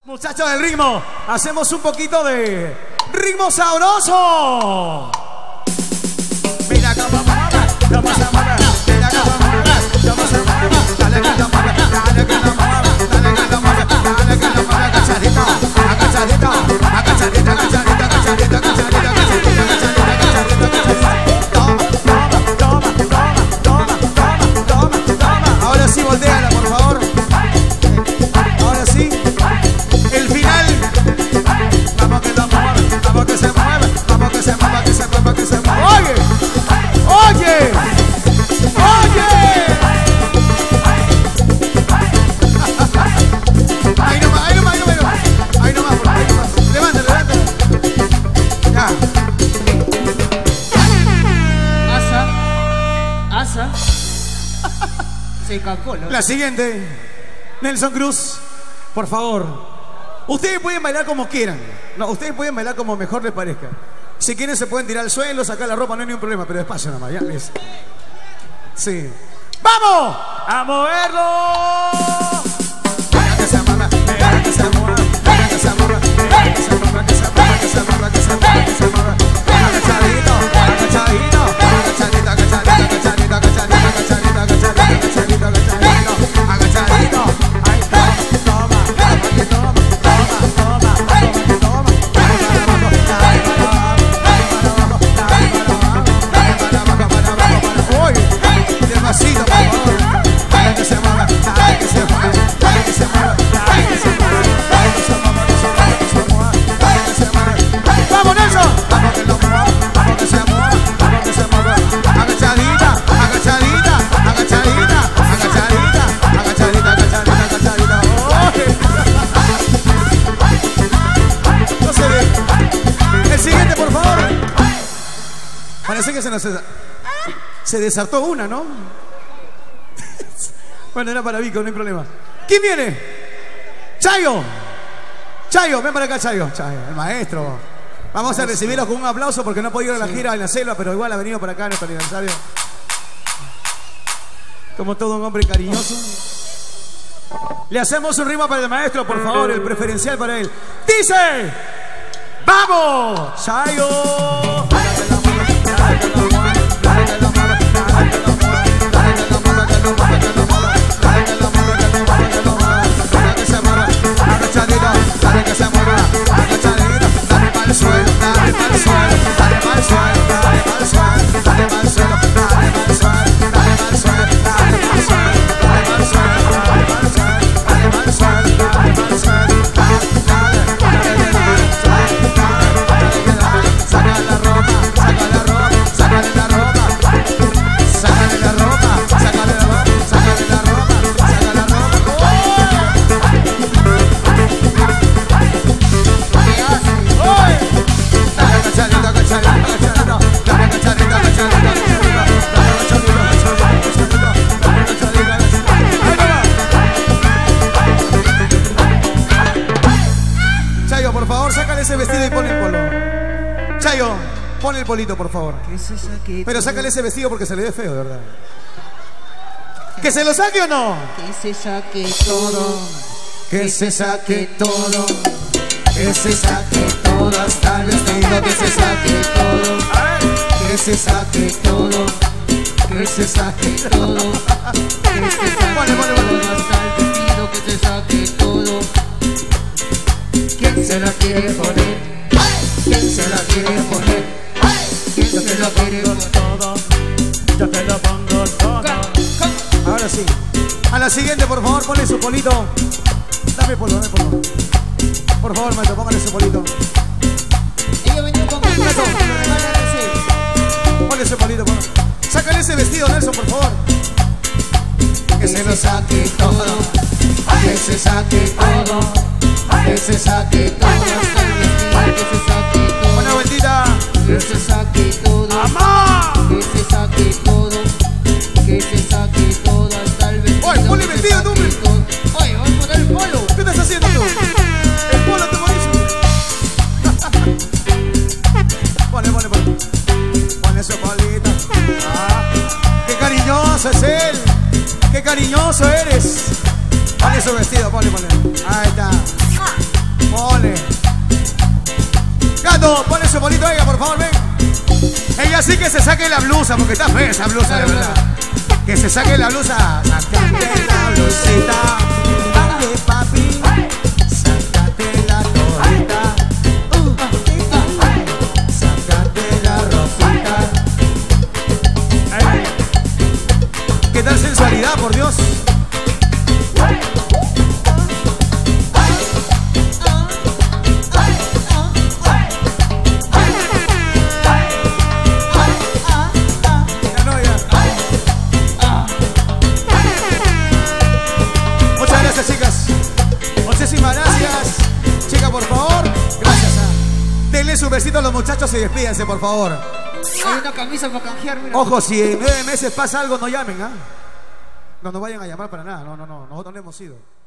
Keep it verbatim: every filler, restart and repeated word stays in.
Muchachos del ritmo, hacemos un poquito de ritmo sabroso. Mira cómo mueve, cómo se mueve. Mira cómo mueve, cómo se mueve. Dale que lo mueve, dale que lo mueve, dale que lo mueve, dale que lo mueve. Agachadito, agachadito, agachadito, agachadito, agachadito, agachadito, agachadito, agachadito, agachadito. Toma, toma, toma, toma, toma, toma, toma. Ahora sí, volteala, por favor. Ahora sí. El final. Vamos que lo mueve, vamos que se mueve, vamos que se mueva, que se mueva, que se mueva. Oye, oye, oye. Ahí nomás, ahí nomás, ahí nomás, ahí nomás, por ahí nomás. Levanta, levanta. Ya. Asa, asa. Se calculó. La siguiente, Nelson Cruz, por favor. Ustedes pueden bailar como quieran. No, ustedes pueden bailar como mejor les parezca. Si quieren se pueden tirar al suelo, sacar la ropa, no hay ningún problema, pero despacio nada más, ya les. Sí. ¡Vamos! ¡A moverlo! Mira que se mueva, mira que se mueva, mira que se mueva, mira que se mueva, que se mueva, que se mueva, que se mueva, que se mueva. Agachadito, agachadito, agachadito, agachadito, agachadito, agachadito, agachadito, agachadito, agachadito, agachadito, agachadito. Ahí está, toma, toma, toma. Despacito, por favor. Dale que se mueva, dale que se mueva, dale que se mueva, dale que se mueva, dale que se mueva, dale que se mueva, dale que se mueva. ¡Vamos, Nelson! Vamos que lo mueva, vamos que se mueva, vamos que se mueva. Agachadita, agachadita, agachadita, agachadita, agachadita, agachadita, agachadita. No se ve. El siguiente, por favor. Parece que se nos... Se desartó una, ¿no? Bueno, era para Vico, no hay problema. ¿Quién viene? Chayo. Chayo, ven para acá, Chayo. Chayo, el maestro. Vamos a recibirlo con un aplauso porque no ha podido ir a la gira en la selva, pero igual ha venido para acá en nuestro aniversario. Como todo un hombre cariñoso. Le hacemos un ritmo para el maestro, por favor, el preferencial para él. Dice: ¡vamos! Chayo. Dale que se mueva, agachadito, dale para el suelo, dale para el suelo, dale para el suelo, dale para el suelo, dale para el suelo, dale para el suelo, dale para el suelo, dale para el suelo, dale para el suelo, dale para el suelo, dale para el suelo, dale para el suelo, dale, dale, dale, saca la ropa, saca la ropa, sácale la ropa, sácale la ropa, sácale la ropa, sácale la ropa, sácale la ropa. Agachadito, agachadito, agachadito, dale agachadito, agachadito, agachadito, dale agachadito, agachadito, agachadito, dale agachadito, agachadito. Chayo, por favor, sácale ese vestido y ponle el polo. Chayo, pon el polito, por favor. Pero sácale ese vestido porque se le ve feo, de verdad. ¿Que se lo saque o no? Que se saque todo. Que se saque todo. Que se saque todo hasta el vestido, que se saque todo, que se saque todo, que se saque todo, que se saque vale, vale, vale. todo hasta el vestido, que se saque todo. ¿Quién se la quiere poner? ¿Quién se la quiere poner? ¿Quién se la quiere poner? Todo, yo te lo pongo todo. Ahora sí. A la siguiente, por favor, ponle su polito. Dame polo, dame polo. Por favor, maestro, póngale ese polito. Ella venía con un Nelson, ponle ese polito, por favor. Sácale ese vestido, Nelson, por favor. Que se lo saque todo, que se saque todo, que se saque todo hasta el vestido, que se saque todo. Una vueltita. Que se saque todo, ¡Amá! que se saque todo, que se saque todo hasta el vestido. Oye, ponle vestido, tú. Oye, voy a poner el polo. ¿Qué estás haciendo tú? El polo te buenísimo. Ponle, ponle, ponle. Ponle su polito. Ah, qué cariñoso es él. Qué cariñoso eres. Ponle su vestido, ponle, ponle. Ahí está. su bonito a ella, por favor, ven. Ella sí que se saque la blusa, porque está fea esa blusa, de verdad. Que se saque la blusa. Sácate la blusita, dale papi. Sácate la torita. Uh, sácate la ropita. Ay. ¿Qué tal sensualidad, por Dios? Chicas, muchísimas gracias. Chica, por favor, gracias. ¿Ah? Denle su besito a los muchachos y despídense, por favor. Hay una camisa para canjear, mira. Ojo, si en nueve meses pasa algo, no llamen, ¿ah? No nos vayan a llamar para nada. No, no, no. Nosotros no hemos ido.